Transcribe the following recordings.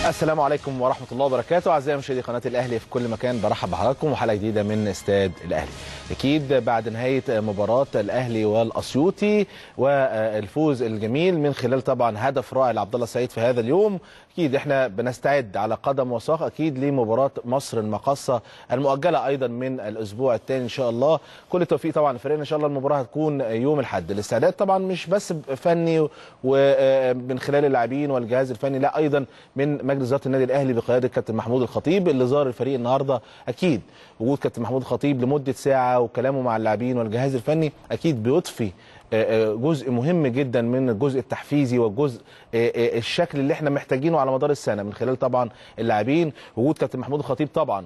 السلام عليكم ورحمة الله وبركاته. أعزائي مشاهدي قناة الأهلي في كل مكان، برحب بحضراتكم وحلقة جديدة من استاد الأهلي. أكيد بعد نهاية مباراة الأهلي والأسيوطي والفوز الجميل من خلال طبعا هدف رائع لعبد الله السعيد في هذا اليوم، أكيد إحنا بنستعد على قدم وساق أكيد لمباراة مصر المقاصة المؤجلة أيضا من الأسبوع الثاني إن شاء الله. كل التوفيق طبعا لفريقنا، إن شاء الله المباراة هتكون يوم الأحد. الاستعداد طبعا مش بس فني ومن خلال اللاعبين والجهاز الفني، لا أيضا من مجلس إدارة النادي الأهلي بقيادة كابتن محمود الخطيب اللي زار الفريق النهارده. أكيد وجود كابتن محمود الخطيب لمدة ساعة وكلامه مع اللاعبين والجهاز الفني أكيد بيضفي جزء مهم جدا من الجزء التحفيزي والجزء الشكل اللي احنا محتاجينه على مدار السنة من خلال طبعا اللاعبين. وجود كابتن محمود الخطيب طبعا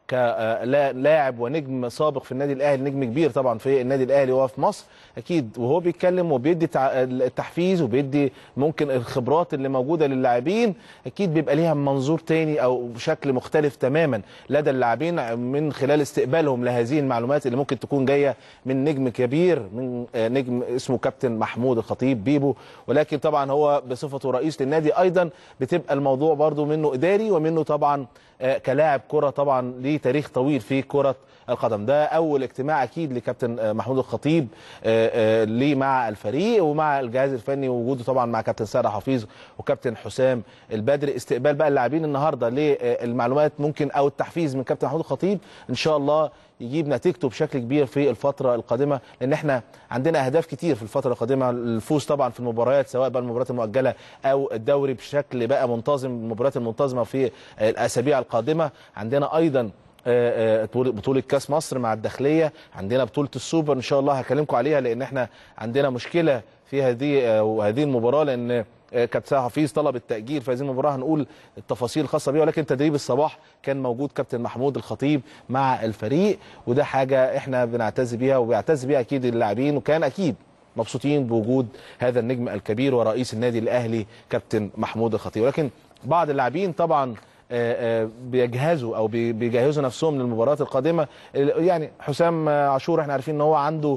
كلاعب ونجم سابق في النادي الاهلي، نجم كبير طبعا في النادي الاهلي وفي مصر، اكيد وهو بيتكلم وبيدي التحفيز وبيدي ممكن الخبرات اللي موجوده للاعبين، اكيد بيبقى ليها منظور تاني او بشكل مختلف تماما لدى اللاعبين من خلال استقبالهم لهذه المعلومات اللي ممكن تكون جايه من نجم كبير، من نجم اسمه كابتن محمود الخطيب بيبو. ولكن طبعا هو بصفته رئيس للنادي ايضا بتبقى الموضوع برضو منه اداري ومنه طبعا كلاعب كرة طبعا ليه تاريخ طويل في كرة القدم. ده أول اجتماع أكيد لكابتن محمود الخطيب ليه مع الفريق ومع الجهاز الفني، ووجوده طبعا مع كابتن سارة حفيظ وكابتن حسام البدري. استقبال بقى اللاعبين النهارده للمعلومات ممكن أو التحفيز من كابتن محمود الخطيب إن شاء الله يجيب نتيجته بشكل كبير في الفترة القادمة، لأن احنا عندنا أهداف كتير في الفترة القادمة. الفوز طبعا في المباريات سواء بقى المباريات المؤجلة أو الدوري بشكل بقى منتظم، المباريات المنتظمة في الأسابيع القادمة. عندنا أيضا بطولة كاس مصر مع الداخلية، عندنا بطولة السوبر إن شاء الله هكلمكم عليها، لأن احنا عندنا مشكلة في هذه المباراة، لأن كابتن سارة حفيظ طلب التأجيل في هذه المباراة. هنقول التفاصيل الخاصة بيها، ولكن تدريب الصباح كان موجود كابتن محمود الخطيب مع الفريق، وده حاجة احنا بنعتز بيها وبيعتز بيها أكيد اللاعبين، وكان أكيد مبسوطين بوجود هذا النجم الكبير ورئيس النادي الأهلي كابتن محمود الخطيب. ولكن بعض اللاعبين طبعا بيجهزوا او بيجهزوا نفسهم للمباريات القادمه. يعني حسام عاشور احنا عارفين ان هو عنده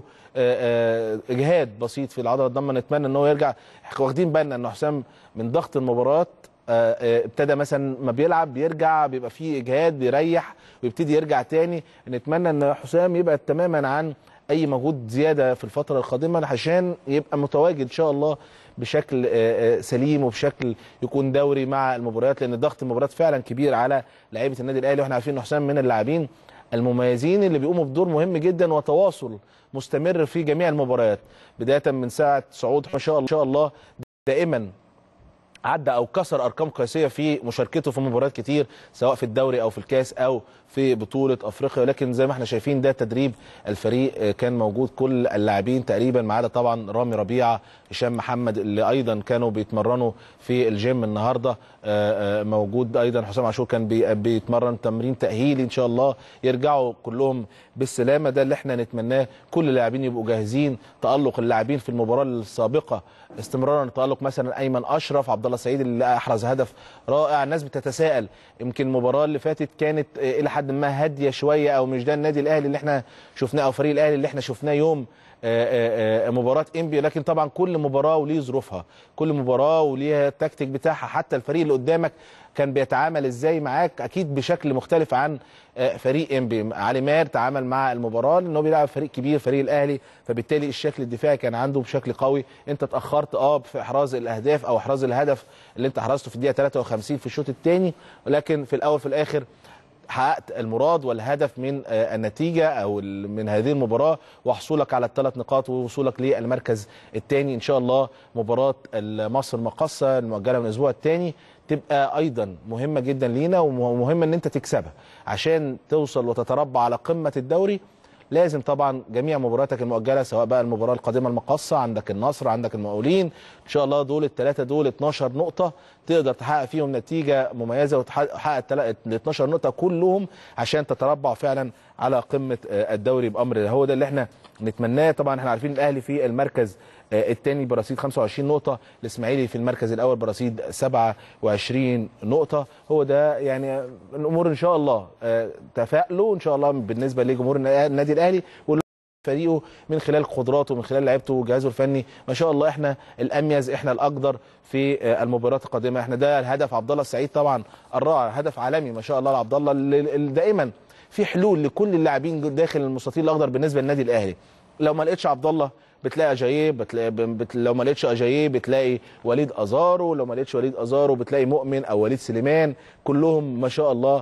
اجهاد بسيط في العضله الضمه، نتمنى ان هو يرجع. واخدين بالنا ان حسام من ضغط المباراه ابتدى مثلا ما بيلعب بيرجع بيبقى فيه اجهاد بيريح ويبتدي يرجع تاني. نتمنى ان حسام يبعد تماما عن اي مجهود زياده في الفتره القادمه عشان يبقى متواجد ان شاء الله بشكل سليم وبشكل يكون دوري مع المباريات، لان ضغط المباريات فعلا كبير على لعيبه النادي الاهلي. واحنا عارفين ان حسام من اللاعبين المميزين اللي بيقوموا بدور مهم جدا وتواصل مستمر في جميع المباريات، بدايه من ساعه صعود ما شاء الله دائما عدى او كسر ارقام قياسيه في مشاركته في مباريات كتير سواء في الدوري او في الكاس او في بطوله افريقيا. ولكن زي ما احنا شايفين ده تدريب الفريق كان موجود كل اللاعبين تقريبا ما عدا طبعا رامي ربيعه، هشام محمد اللي ايضا كانوا بيتمرنوا في الجيم النهارده موجود ايضا. حسام عاشور كان بيتمرن تمرين تاهيلي، ان شاء الله يرجعوا كلهم بالسلامه. ده اللي احنا نتمناه، كل اللاعبين يبقوا جاهزين. تالق اللاعبين في المباراه السابقه استمرارا تالق مثلا ايمن اشرف، عبد الله السعيد اللي احرز هدف رائع. الناس بتتساءل يمكن المباراه اللي فاتت كانت الى حد ما هاديه شويه، او مش ده النادي الاهلي اللي احنا شفناه او فريق الاهلي اللي احنا شفناه يوم مباراه انبي. لكن طبعا كل مباراه وليه ظروفها، كل مباراه وليها التكتيك بتاعها، حتى الفريق اللي قدامك كان بيتعامل ازاي معاك اكيد بشكل مختلف عن فريق انبي. علي ماهر تعامل مع المباراه لانه بيلعب فريق كبير فريق الاهلي، فبالتالي الشكل الدفاعي كان عنده بشكل قوي. انت اتاخرت في احراز الاهداف او احراز الهدف اللي انت حرزته في الدقيقه 53 في الشوط الثاني، ولكن في الاول في الاخر حققت المراد والهدف من النتيجه او من هذه المباراه، وحصولك على الثلاث نقاط ووصولك للمركز الثاني. ان شاء الله مباراه مصر المقاصه المؤجله من الاسبوع الثاني تبقى ايضا مهمه جدا لينا، ومهم ان انت تكسبها عشان توصل وتتربع على قمه الدوري. لازم طبعا جميع مبارياتك المؤجله سواء بقى المباراه القادمه المقاصه، عندك النصر، عندك المقاولين، ان شاء الله دول الثلاثه دول 12 نقطه تقدر تحقق فيهم نتيجه مميزه وتحقق ال 12 نقطه كلهم عشان تتربع فعلا على قمه الدوري بامر الله. هو ده اللي احنا نتمناه. طبعا احنا عارفين الاهلي في المركز الثاني برصيد 25 نقطه، الاسماعيلي في المركز الاول برصيد 27 نقطه. هو ده يعني الامور ان شاء الله تفائلوا ان شاء الله بالنسبه لجمهور النادي الاهلي. فريقه من خلال قدراته، من خلال لعيبته وجهازه الفني. ما شاء الله احنا الاميز، احنا الاقدر في المباريات القادمه. احنا ده الهدف عبد الله السعيد طبعا الرائع، هدف عالمي ما شاء الله لعبد الله، دائما في حلول لكل اللاعبين داخل المستطيل الاخضر بالنسبه للنادي الاهلي. لو ما لقيتش عبد الله بتلاقي اجاييه، لو ما لقيتش اجاييه بتلاقي وليد ازارو، لو ما لقيتش وليد ازارو بتلاقي مؤمن او وليد سليمان. كلهم ما شاء الله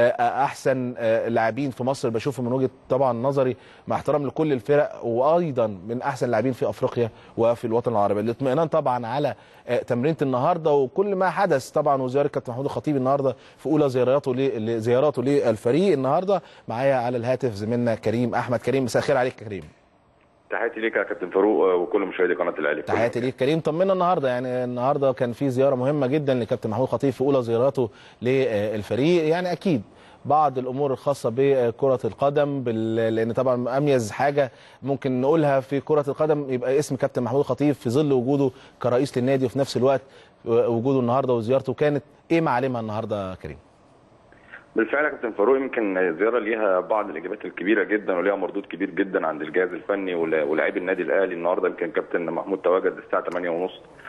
احسن لاعبين في مصر بشوفه من وجهه طبعا نظري، مع احترام لكل الفرق، وايضا من احسن لاعبين في افريقيا وفي الوطن العربي. الاطمئنان طبعا على تمرينه النهارده وكل ما حدث طبعا، وزياره كابتن محمود الخطيب النهارده في اولى زياراته للفريق النهارده. معايا على الهاتف زميلنا كريم احمد. كريم مساء الخير عليك يا كريم. تحياتي ليك يا كابتن فاروق وكل مشاهدي قناه الاهلي. تحياتي ليك كريم. طمنا النهارده، يعني النهارده كان في زياره مهمه جدا لكابتن محمود الخطيب في اولى زياراته للفريق، يعني اكيد بعض الامور الخاصه بكره القدم لان طبعا اميز حاجه ممكن نقولها في كره القدم يبقى اسم كابتن محمود الخطيب في ظل وجوده كرئيس للنادي، وفي نفس الوقت وجوده النهارده وزيارته كانت ايه معالمها النهارده كريم؟ بالفعل يا كابتن فاروق يمكن زياره ليها بعض الاجابات الكبيره جدا وليها مردود كبير جدا عند الجهاز الفني ولاعبي النادي الاهلي. النهارده يمكن كابتن محمود تواجد الساعه 8:30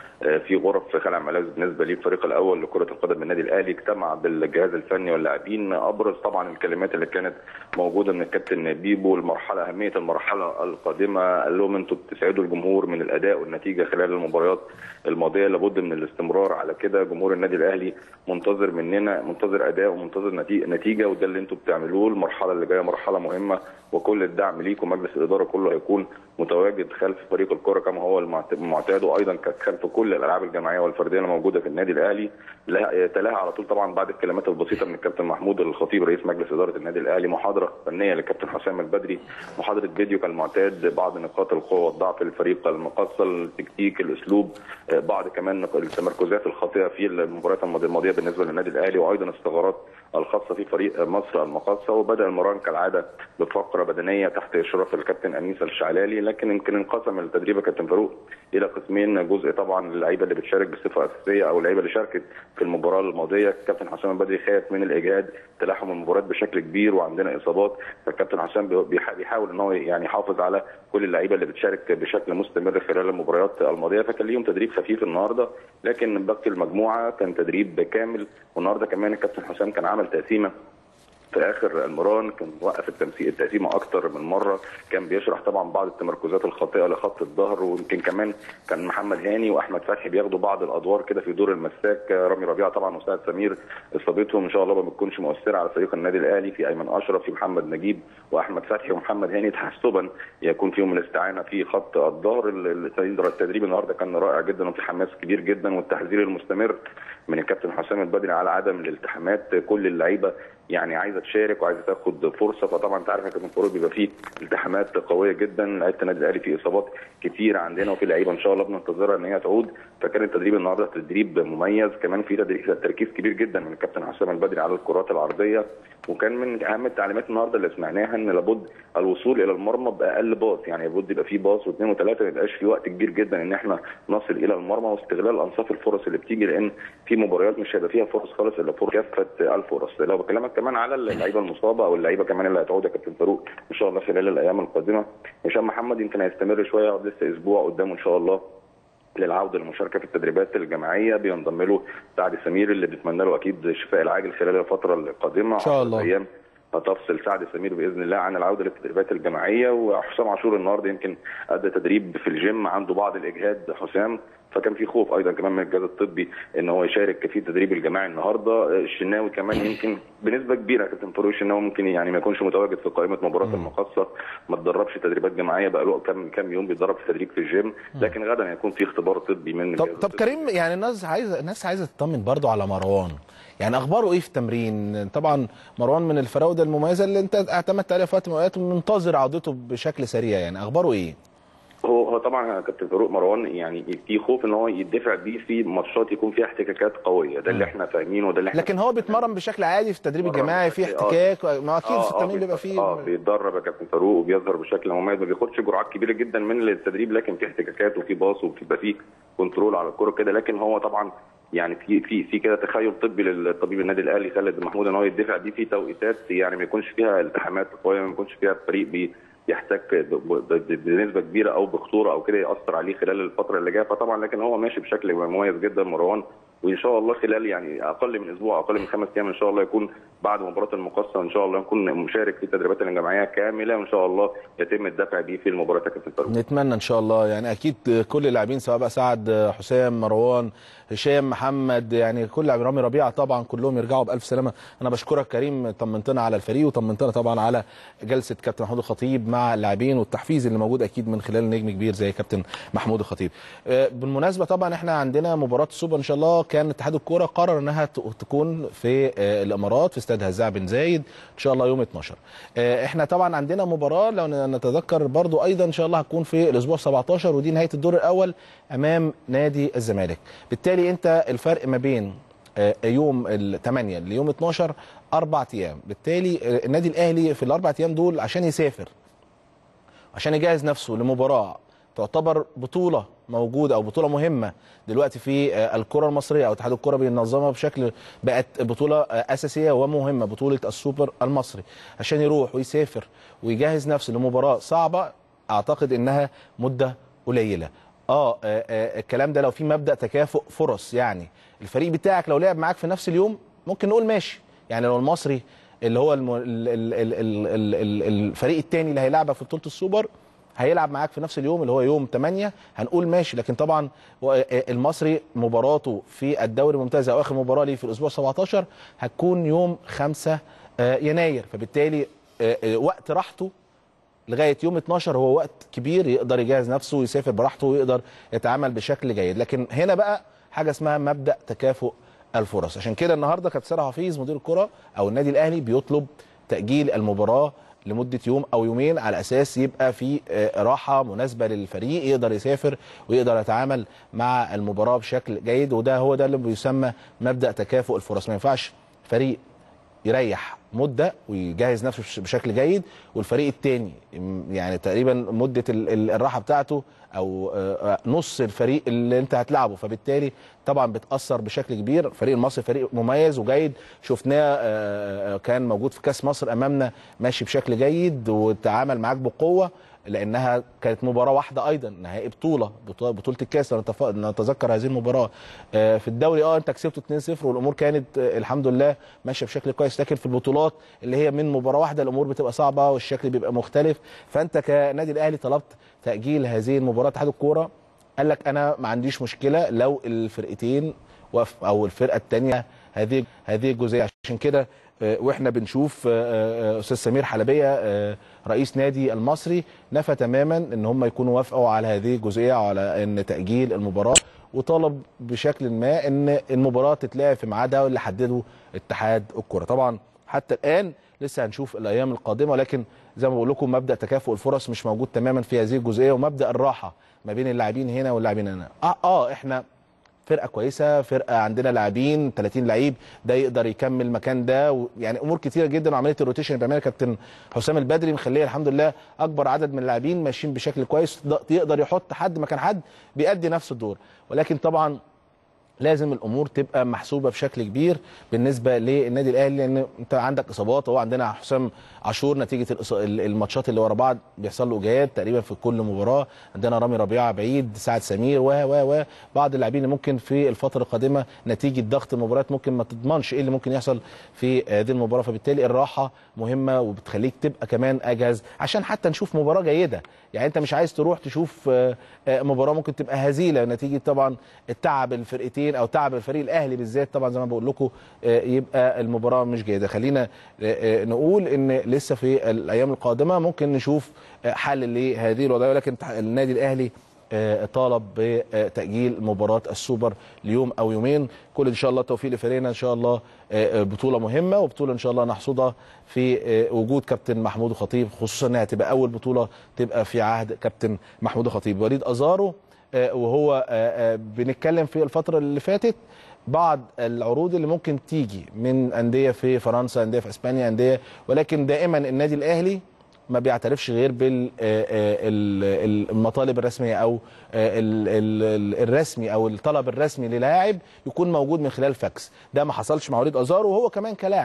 في غرف خلع ملابس بالنسبه للفريق الاول لكره القدم بالنادي الاهلي، اجتمع بالجهاز الفني واللاعبين. ابرز طبعا الكلمات اللي كانت موجوده من الكابتن بيبو، اهميه المرحله القادمه، قال لهم انتم بتسعدوا الجمهور من الاداء والنتيجه خلال المباريات الماضيه، لابد من الاستمرار على كده. جمهور النادي الاهلي منتظر مننا، منتظر اداء ومنتظر نتيجه، وده اللي انتم بتعملوه. المرحله اللي جايه مرحله مهمه وكل الدعم ليكم، مجلس الاداره كله هيكون متواجد خلف فريق الكره كما هو المعتاد، وايضا خلف كل الالعاب الجماعيه والفرديه اللي موجوده في النادي الاهلي. تلاها على طول طبعا بعد الكلمات البسيطه من الكابتن محمود الخطيب رئيس مجلس اداره النادي الاهلي محاضره فنيه للكابتن حسام البدري، محاضره فيديو كالمعتاد، بعض نقاط القوه والضعف للفريق المقصه، التكتيك، الاسلوب، بعض كمان التمركزات الخاطئه في المباريات الماضيه بالنسبه للنادي الاهلي، وايضا الثغرات الخاصه في فريق مصر المقاصه. وبدا المران كالعاده بفقره بدنيه تحت اشراف الكابتن انيس الشعلالي، لكن يمكن انقسم التدريب يا كابتن فاروق الى قسمين. جزء طبعا اللعيبه اللي بتشارك بصفه اساسيه او اللعيبه اللي شاركت في المباراه الماضيه. الكابتن حسام البدري خايف من الاجهاد، تلاحم المباريات بشكل كبير وعندنا اصابات، فالكابتن حسام بيحاول ان هو يعني يحافظ على كل اللعيبه اللي بتشارك بشكل مستمر خلال المباريات الماضيه، فكان ليهم تدريب خفيف النهارده، لكن باقي المجموعه كان تدريب كامل. والنهارده كمان الكابتن حسام كان عمل تقسيمه في اخر المران، كان وقف التقسيمه اكتر من مره، كان بيشرح طبعا بعض التمركزات الخاطئه لخط الظهر، ويمكن كمان كان محمد هاني واحمد فتحي بياخدوا بعض الادوار كده في دور المساك. رامي ربيعه طبعا وسعد سمير اصابتهم ان شاء الله ما بتكونش مؤثره على فريق النادي الاهلي، في ايمن اشرف، في محمد نجيب واحمد فتحي ومحمد هاني تحسبا يكون فيهم الاستعانه في خط الظهر. التدريب النهارده كان رائع جدا وفي حماس كبير جدا، والتحذير المستمر من الكابتن حسام البدري على عدم الالتحامات. كل اللعيبه يعني عايزه تشارك وعايزه تاخد فرصه، فطبعا انت عارف يا كابتن فاروق بيبقى فيه التحامات قويه جدا، لعيبه النادي الاهلي في اصابات كتير عندنا، وفي لعيبه ان شاء الله بننتظرها ان هي تعود. فكان التدريب النهارده تدريب مميز، كمان في تركيز كبير جدا من الكابتن حسام البدري على الكرات العرضيه، وكان من اهم التعليمات النهارده اللي سمعناها ان لابد الوصول الى المرمى باقل باص، يعني لابد يبقى في باص واثنين وثلاثه، ما يبقاش في وقت كبير جدا ان احنا نصل الى المرمى، واستغلال انصاف الفرص اللي بتيجي، لان في مباريات مش هيبقى فيها فرص خالص الا فرص كافه الفرص. لو بكلمك كمان على اللعيبه المصابه او اللعيبه كمان اللي هتعود يا كابتن فاروق ان شاء الله خلال الايام القادمه، هشام محمد يمكن هيستمر شويه، يقعد لسه اسبوع قدامه ان شاء الله للعوده للمشاركه في التدريبات الجماعيه. بينضم له سعد سمير اللي بنتمنى له اكيد الشفاء العاجل خلال الفتره القادمه ان شاء الله. ايام هتفصل سعد سمير باذن الله عن العوده للتدريبات الجماعيه. وحسام عاشور النهارده يمكن ادى تدريب في الجيم، عنده بعض الاجهاد حسام، فكان في خوف ايضا كمان من الجهاز الطبي ان هو يشارك في التدريب الجماعي النهارده. الشناوي كمان يمكن بنسبه كبيره يا كابتن فاروق الشناوي ممكن يعني ما يكونش متواجد في قائمه مباراه المقصه، ما اتدربش تدريبات جماعيه، بقى له كام يوم بيتدرب في تدريب في الجيم، لكن غدا هيكون في اختبار طبي من طب كريم، يعني الناس عايزه تطمن برضو على مروان، يعني اخباره ايه في التمرين؟ طبعا مروان من الفراوده المميزه اللي انت اعتمدت عليها في وقت من الاوقات ومنتظر عودته بشكل سريع، يعني اخباره ايه؟ هو طبعا كابتن فاروق مروان يعني في خوف ان هو يدفع بيه في ماتشات يكون فيها احتكاكات قويه، ده اللي احنا فاهمينه وده اللي احنا لكن هو بيتمرن بشكل عادي في التدريب الجماعي، في احتكاك، ما اكيد في التمرين بيبقى فيه بيتدرب يا كابتن فاروق وبيظهر بشكل مميز، ما بياخدش جرعات كبيره جدا من التدريب، لكن في احتكاكات وفي باص وبيبقى فيه كنترول على الكره كده. لكن هو طبعا يعني في كده تخيل طبي للطبيب النادي الاهلي خالد محمود ان هو يدفع بيه في توقيتات يعني ما يكونش فيها التحامات قويه، ما يكونش فيها الفريق يحتك بنسبه كبيره او بخطوره او كده ياثر عليه خلال الفتره اللي جايه. فطبعا لكن هو ماشي بشكل مميز جدا مروان، وان شاء الله خلال يعني اقل من اسبوع، اقل من 5 ايام ان شاء الله يكون بعد مباراه المقصه ان شاء الله يكون مشارك في التدريبات الجماعيه كامله، وان شاء الله يتم الدفع بيه في المباراه يا كابتن فاروق. نتمنى ان شاء الله، يعني اكيد كل اللاعبين سواء بقى سعد، حسام، مروان، هشام، محمد، يعني كل لاعبين، رامي ربيعه طبعا كلهم يرجعوا بالف سلامه. انا بشكرك كريم، طمنتنا على الفريق وطمنتنا طبعا على جلسه كابتن محمود الخطيب مع اللاعبين والتحفيز اللي موجود اكيد من خلال نجم كبير زي كابتن محمود الخطيب. بالمناسبه طبعا احنا عندنا مباراه السوبر ان شاء الله، كان اتحاد الكوره قرر انها تكون في الامارات في استاد هزاع بن زايد ان شاء الله يوم 12. احنا طبعا عندنا مباراه لو نتذكر برضو ايضا ان شاء الله هتكون في الاسبوع 17، ودي نهايه الدور الاول امام نادي الزمالك. بالتالي انت الفرق ما بين يوم 8 ليوم 12 4 ايام، بالتالي النادي الاهلي في الاربع ايام دول عشان يسافر عشان يجهز نفسه لمباراه تعتبر بطوله موجوده او بطوله مهمه دلوقتي في الكره المصريه، او اتحاد الكره بينظمها بشكل بقت بطوله اساسيه ومهمه، بطوله السوبر المصري، عشان يروح ويسافر ويجهز نفسه لمباراه صعبه. اعتقد انها مده قليله. الكلام ده لو في مبدا تكافؤ فرص، يعني الفريق بتاعك لو لعب معاك في نفس اليوم ممكن نقول ماشي، يعني لو المصري اللي هو الفريق الثاني اللي هيلعبك في بطوله السوبر هيلعب معاك في نفس اليوم اللي هو يوم 8 هنقول ماشي، لكن طبعا المصري مباراته في الدوري الممتاز او اخر مباراه ليه في الاسبوع 17 هتكون يوم 5 يناير، فبالتالي وقت راحته لغايه يوم 12 هو وقت كبير يقدر يجهز نفسه ويسافر براحته ويقدر يتعامل بشكل جيد. لكن هنا بقى حاجه اسمها مبدا تكافؤ الفرص، عشان كده النهارده كابتن سيد حفيظ مدير الكره او النادي الاهلي بيطلب تاجيل المباراه لمده يوم او يومين على اساس يبقى في راحه مناسبه للفريق يقدر يسافر ويقدر يتعامل مع المباراه بشكل جيد، وده هو ده اللي بيسمى مبدا تكافؤ الفرص. ما ينفعش فريق يريح مده ويجهز نفسه بشكل جيد والفريق الثاني يعني تقريبا مده الراحه بتاعته او نص الفريق اللي انت هتلعبه، فبالتالي طبعا بتاثر بشكل كبير. فريق المصري فريق مميز وجيد، شفناه كان موجود في كاس مصر امامنا ماشي بشكل جيد وتعامل معاك بقوه، لانها كانت مباراه واحده ايضا نهائي بطوله الكاس لو نتذكر هذه المباراه. في الدوري انت كسبته 2-0 والامور كانت الحمد لله ماشيه بشكل كويس، لكن في البطولات اللي هي من مباراه واحده الامور بتبقى صعبه والشكل بيبقى مختلف. فانت كنادي الاهلي طلبت تاجيل هذه المباراه، اتحاد الكوره قال لك انا ما عنديش مشكله لو الفرقتين او الفرقه الثانيه هذه الجزئيه. عشان كده واحنا بنشوف استاذ سمير حلبيه رئيس نادي المصري نفى تماما ان هم يكونوا وافقوا على هذه الجزئيه على ان تاجيل المباراه، وطلب بشكل ما ان المباراه تتلعب في ميعادها واللي حدده اتحاد الكره. طبعا حتى الان لسه هنشوف الايام القادمه، ولكن زي ما بقول لكم مبدا تكافؤ الفرص مش موجود تماما في هذه الجزئيه، ومبدا الراحه ما بين اللاعبين هنا واللاعبين هنا. احنا فرقه كويسه، فرقه عندنا لاعبين 30 لعيب ده يقدر يكمل مكان ده، يعني امور كتيره جدا، وعمليه الروتيشن اللي بيعملها كابتن حسام البدري مخليه الحمد لله اكبر عدد من اللاعبين ماشيين بشكل كويس يقدر يحط حد مكان حد بيأدي نفس الدور. ولكن طبعا لازم الامور تبقى محسوبه بشكل كبير بالنسبه للنادي الاهلي، لان انت عندك اصابات، وهو عندنا حسام عاشور نتيجه الماتشات اللي ورا بعض بيحصل له اجهاد تقريبا في كل مباراه، عندنا رامي ربيعه بعيد، سعد سمير و بعض اللاعبين اللي ممكن في الفتره القادمه نتيجه ضغط المباريات ممكن ما تضمنش ايه اللي ممكن يحصل في هذه المباراه، فبالتالي الراحه مهمه وبتخليك تبقى كمان اجهز عشان حتى نشوف مباراه جيده. يعني انت مش عايز تروح تشوف مباراه ممكن تبقى هزيله نتيجه طبعا التعب الفرقتين او تعب الفريق الاهلي بالذات، طبعا زي ما بقول لكم يبقى المباراه مش جيده. خلينا نقول ان لسه في الايام القادمه ممكن نشوف حل لهذه الوضعيه، ولكن النادي الاهلي طالب بتأجيل مباراة السوبر ليوم أو يومين. كل إن شاء الله توفيق لفريقنا، إن شاء الله بطولة مهمة وبطولة إن شاء الله نحصدها في وجود كابتن محمود الخطيب، خصوصا إنها تبقى أول بطولة تبقى في عهد كابتن محمود الخطيب. وليد أزارو وهو بنتكلم في الفترة اللي فاتت بعض العروض اللي ممكن تيجي من أندية في فرنسا، أندية في إسبانيا، أندية، ولكن دائما النادي الأهلي ما بيعترفش غير بالمطالب الرسميه او الرسمي او الطلب الرسمي للاعب يكون موجود من خلال فاكس. ده ما حصلش مع وليد ازارو، وهو كمان كلاعب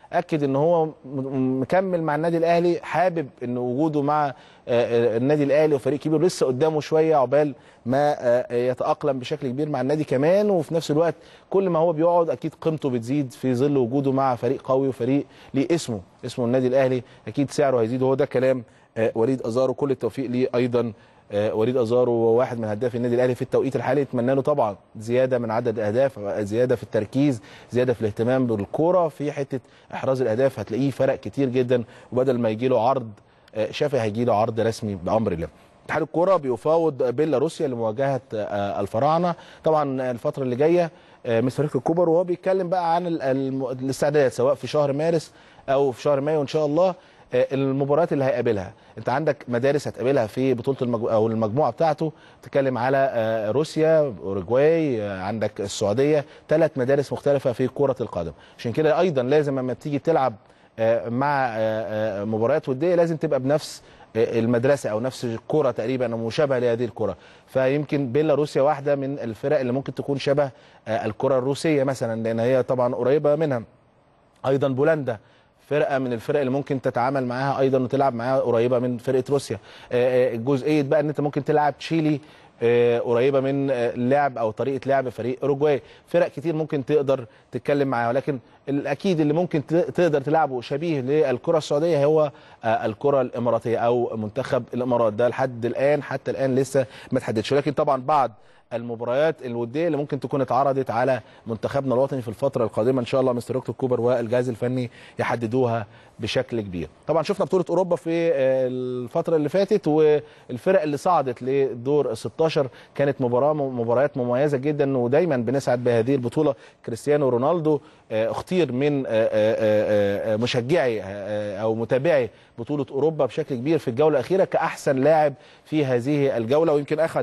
اكد ان هو مكمل مع النادي الاهلي، حابب ان وجوده مع النادي الاهلي وفريق كبير، لسه قدامه شويه عقبال ما يتاقلم بشكل كبير مع النادي كمان. وفي نفس الوقت كل ما هو بيقعد اكيد قيمته بتزيد في ظل وجوده مع فريق قوي وفريق ليه اسمه النادي الاهلي، اكيد سعره هيزيد. وهو ده كلام وليد ازارو، كل التوفيق ليه ايضا. وليد ازارو واحد من هداف النادي الاهلي في التوقيت الحالي، اتمنى له طبعا زياده من عدد الاهداف، زياده في التركيز، زياده في الاهتمام بالكوره، في حته احراز الاهداف هتلاقيه فرق كتير جدا، وبدل ما يجي له عرض شافي هيجي له عرض رسمي بامر الله. اتحاد الكوره بيفاوض بيلاروسيا لمواجهه الفراعنه طبعا الفتره اللي جايه. مستر هيكتور كوبر وهو بيتكلم بقى عن الاستعدادات سواء في شهر مارس او في شهر مايو ان شاء الله. المباريات اللي هيقابلها، انت عندك مدارس هتقابلها في بطوله او المجموعه بتاعته، تتكلم على روسيا، اوروجواي، عندك السعوديه، 3 مدارس مختلفه في كره القدم. عشان كده ايضا لازم لما تيجي تلعب مع مباريات وديه لازم تبقى بنفس المدرسه او نفس الكره تقريبا او مشابهه لهذه الكره. فيمكن بيلاروسيا واحده من الفرق اللي ممكن تكون شبه الكره الروسيه مثلا، لان هي طبعا قريبه منها. ايضا بولندا فرقه من الفرق اللي ممكن تتعامل معاها ايضا وتلعب معاها، قريبه من فرقه روسيا. جزئيه بقى ان انت ممكن تلعب تشيلي، قريبه من لعب او طريقه لعب فريق اوروجواي. فرق كتير ممكن تقدر تتكلم معاها، ولكن الاكيد اللي ممكن تقدر تلعبه شبيه للكره السعوديه هو الكره الاماراتيه او منتخب الامارات. ده لحد الان حتى الان لسه ما تحددش، ولكن طبعا بعد المباريات الوديه اللي ممكن تكون اتعرضت على منتخبنا الوطني في الفتره القادمه ان شاء الله مستر هيكتور كوبر والجهاز الفني يحددوها بشكل كبير. طبعا شفنا بطوله اوروبا في الفتره اللي فاتت، والفرق اللي صعدت لدور 16 كانت مباريات مميزه جدا، ودايما بنسعد بهذه البطوله. كريستيانو رونالدو اختير من مشجعي او متابعي بطوله اوروبا بشكل كبير في الجوله الاخيره كاحسن لاعب في هذه الجوله، ويمكن اخذ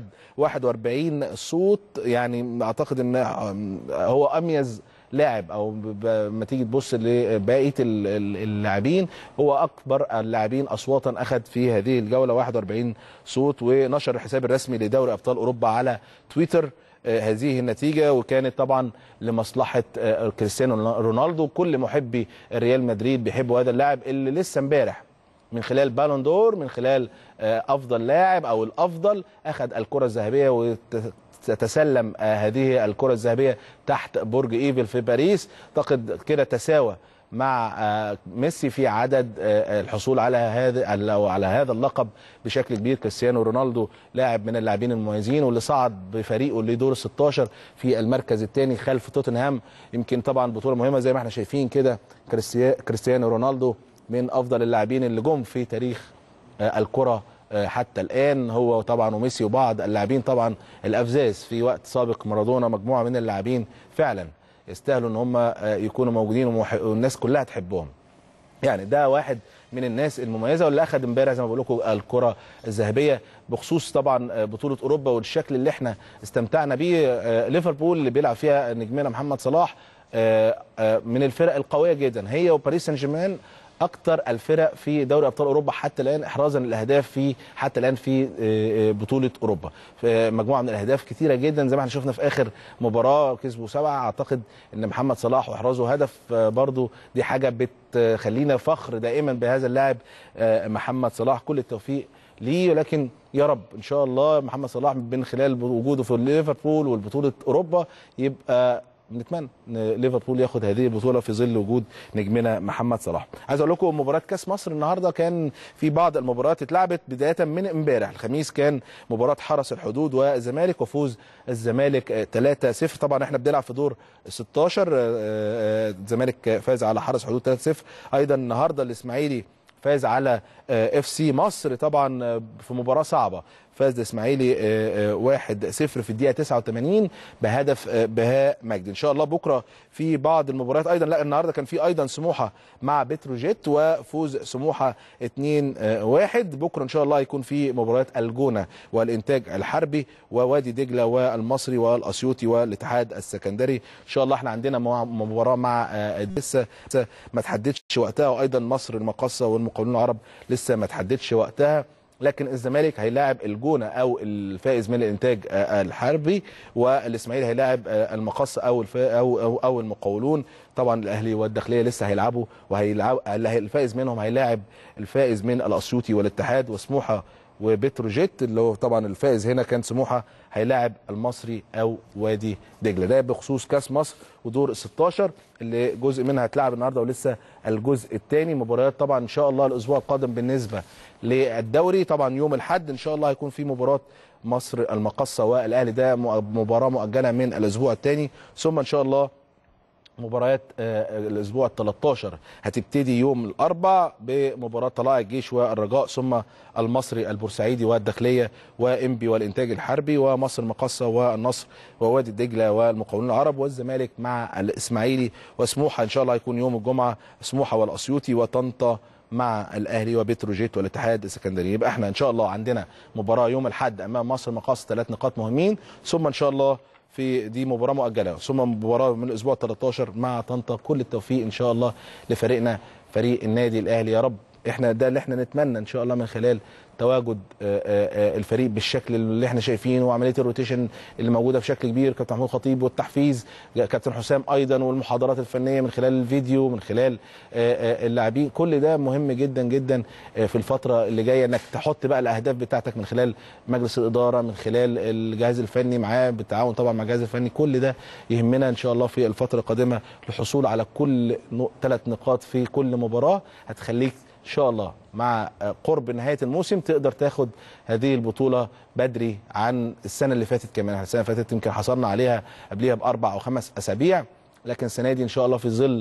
41 صوت. يعني اعتقد ان هو اميز لاعب، او لما تيجي تبص لبقيه اللاعبين هو اكبر اللاعبين اصواتا اخذ في هذه الجوله 41 صوت. ونشر الحساب الرسمي لدوري ابطال اوروبا على تويتر هذه النتيجه، وكانت طبعا لمصلحه كريستيانو رونالدو. كل محبي ريال مدريد بيحبوا هذا اللاعب اللي لسه امبارح من خلال بالون دور، من خلال افضل لاعب او الافضل، اخذ الكره الذهبيه وتتسلم هذه الكره الذهبيه تحت برج ايفل في باريس. اعتقد كده تساوى مع ميسي في عدد الحصول على هذا اللقب بشكل كبير. كريستيانو رونالدو لاعب من اللاعبين المميزين، واللي صعد بفريقه لدور 16 في المركز الثاني خلف توتنهام. يمكن طبعا بطوله مهمه زي ما احنا شايفين كده. كريستيانو رونالدو من افضل اللاعبين اللي جم في تاريخ الكره حتى الان، هو طبعا وميسي وبعض اللاعبين طبعا الافزاز في وقت سابق، مارادونا، مجموعه من اللاعبين فعلا يستاهلوا ان هم يكونوا موجودين والناس كلها تحبهم. يعني ده واحد من الناس المميزه واللي اخذ امبارح زي ما بقول لكم الكره الذهبيه. بخصوص طبعا بطوله اوروبا والشكل اللي احنا استمتعنا بيه، ليفربول اللي بيلعب فيها نجمنا محمد صلاح من الفرق القويه جدا، هي وباريس سان جيرمان اكتر الفرق في دوري ابطال اوروبا حتى الان احرازا الاهداف في حتى الان في بطوله اوروبا. في مجموعه من الاهداف كثيره جدا زي ما احنا شفنا في اخر مباراه كسبوا 7. اعتقد ان محمد صلاح واحرازه هدف برضو دي حاجه بتخلينا فخر دائما بهذا اللاعب محمد صلاح. كل التوفيق ليه، ولكن يا رب ان شاء الله محمد صلاح من خلال وجوده في ليفربول والبطوله اوروبا يبقى بنتمنى ان ليفربول ياخد هذه البطوله في ظل وجود نجمنا محمد صلاح. عايز اقول لكم مباراه كاس مصر النهارده كان في بعض المباريات اتلعبت بدايه من امبارح. الخميس كان مباراه حرس الحدود والزمالك وفوز الزمالك 3-0. طبعا احنا بنلعب في دور 16، الزمالك فاز على حرس الحدود 3-0. ايضا النهارده الاسماعيلي فاز على اف سي مصر طبعا في مباراه صعبه، فاز الاسماعيلي 1-0 في الدقيقه 89 بهدف بهاء مجدي. ان شاء الله بكره في بعض المباريات ايضا. لا النهارده كان في ايضا سموحه مع بتروجيت وفوز سموحه 2-1. بكره ان شاء الله هيكون في مباريات الجونه والانتاج الحربي ووادي دجله والمصري والاسيوطي والاتحاد السكندري. ان شاء الله احنا عندنا مباراه مع لسه ما تحددش وقتها، وايضا مصر المقاصه والمقاولون العرب لسه ما تحددش وقتها. لكن الزمالك هيلاعب الجونه او الفائز من الانتاج الحربي، والاسماعيلي هيلاعب المقص او المقاولون. طبعا الاهلي والداخليه لسه هيلعبوا، الفائز منهم هيلاعب الفائز من الاسيوطي والاتحاد، وسموحه وبتروجيت اللي هو طبعا الفائز هنا كان سموحه هيلاعب المصري او وادي دجله. ده بخصوص كاس مصر ودور ال 16 اللي جزء منها هتلعب النهارده ولسه الجزء الثاني. مباريات طبعا ان شاء الله الاسبوع القادم بالنسبه للدوري، طبعا يوم الاحد ان شاء الله هيكون في مباراه مصر المقصه والاهلي، ده مباراه مؤجله من الاسبوع الثاني. ثم ان شاء الله مباريات الاسبوع ال 13 هتبتدي يوم الاربعاء بمباراه طلائع الجيش والرجاء، ثم المصري البورسعيدي والداخليه وانبي والانتاج الحربي، ومصر المقصه والنصر ووادي دجله والمقاولون العرب، والزمالك مع الاسماعيلي، وسموحه ان شاء الله هيكون يوم الجمعه سموحه والاسيوطي، وطنطا مع الاهلي وبتروجيت والاتحاد السكندري. يبقى احنا ان شاء الله عندنا مباراه يوم الاحد امام مصر المقاصه 3 نقاط مهمين، ثم ان شاء الله في دي مباراه مؤجله، ثم مباراه من الاسبوع 13 مع طنطا. كل التوفيق ان شاء الله لفريقنا فريق النادي الاهلي يا رب. احنا ده اللي احنا نتمنى ان شاء الله من خلال تواجد الفريق بالشكل اللي احنا شايفينه، وعمليه الروتيشن اللي موجوده بشكل كبير، كابتن محمود خطيب والتحفيز كابتن حسام ايضا، والمحاضرات الفنيه من خلال الفيديو من خلال اللاعبين. كل ده مهم جدا جدا في الفتره اللي جايه، انك تحط بقى الاهداف بتاعتك من خلال مجلس الاداره، من خلال الجهاز الفني معاه بالتعاون طبعا مع الجهاز الفني. كل ده يهمنا ان شاء الله في الفتره القادمه للحصول على كل 3 نقاط في كل مباراه، هتخليك ان شاء الله مع قرب نهايه الموسم تقدر تاخد هذه البطوله بدري عن السنه اللي فاتت. كمان السنه اللي فاتت يمكن حصلنا عليها قبلها ب4 أو 5 أسابيع، لكن السنه دي ان شاء الله في ظل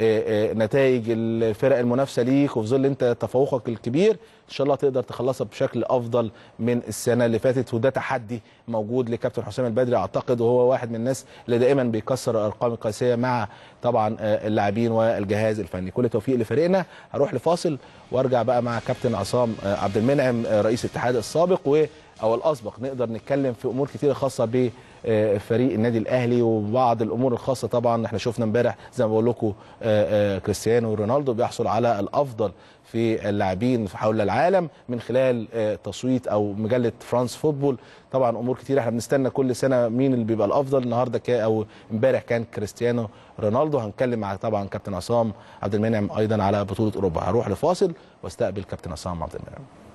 نتائج الفرق المنافسه ليك وفي ظل انت تفوقك الكبير ان شاء الله تقدر تخلصها بشكل افضل من السنه اللي فاتت. وده تحدي موجود لكابتن حسام البدري اعتقد، وهو واحد من الناس اللي دائما بيكسر الارقام القياسيه مع طبعا اللاعبين والجهاز الفني. كل توفيق لفريقنا. هروح لفاصل وارجع بقى مع كابتن عصام عبد المنعم رئيس الاتحاد السابق او الاسبق، نقدر نتكلم في امور كتيره خاصه بفريق النادي الاهلي وبعض الامور الخاصه. طبعا احنا شفنا امبارح زي ما بقول لكم كريستيانو رونالدو بيحصل على الافضل في اللاعبين حول العالم من خلال تصويت او مجله فرانس فوتبول. طبعا امور كتير احنا بنستنى كل سنه مين اللي بيبقى الافضل. النهارده او امبارح كان كريستيانو رونالدو. هنتكلم مع طبعا كابتن عصام عبد المنعم ايضا على بطوله اوروبا. هروح لفاصل واستقبل كابتن عصام عبد المنعم.